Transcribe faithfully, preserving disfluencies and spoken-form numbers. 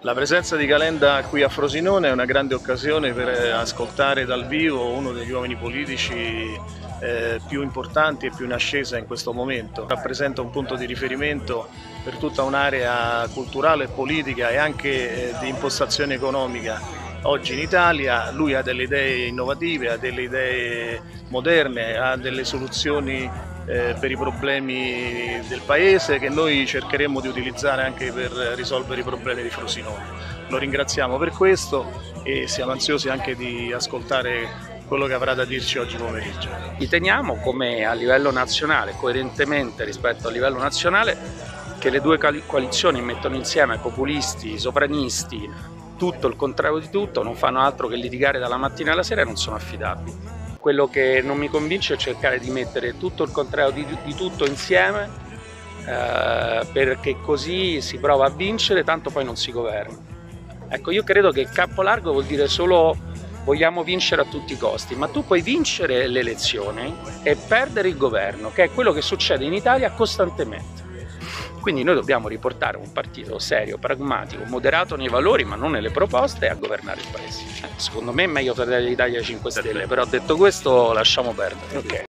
La presenza di Calenda qui a Frosinone è una grande occasione per ascoltare dal vivo uno degli uomini politici eh, più importanti e più in ascesa in questo momento. Rappresenta un punto di riferimento per tutta un'area culturale e politica e anche eh, di impostazione economica. Oggi in Italia lui ha delle idee innovative, ha delle idee moderne, ha delle soluzioni Eh, per i problemi del paese che noi cercheremo di utilizzare anche per risolvere i problemi di Frosinone. Lo ringraziamo per questo e siamo ansiosi anche di ascoltare quello che avrà da dirci oggi pomeriggio. Riteniamo, come a livello nazionale, coerentemente rispetto a livello nazionale, che le due coalizioni mettono insieme populisti, sovranisti, tutto il contrario di tutto, non fanno altro che litigare dalla mattina alla sera e non sono affidabili. Quello che non mi convince è cercare di mettere tutto il contrario di, di tutto insieme eh, perché così si prova a vincere, tanto poi non si governa. Ecco, io credo che il campo largo vuol dire solo vogliamo vincere a tutti i costi, ma tu puoi vincere le elezioni e perdere il governo, che è quello che succede in Italia costantemente. Quindi noi dobbiamo riportare un partito serio, pragmatico, moderato nei valori ma non nelle proposte, a governare il paese. Secondo me è meglio Fratelli d'Italia cinque Stelle, però detto questo lasciamo perdere. Okay.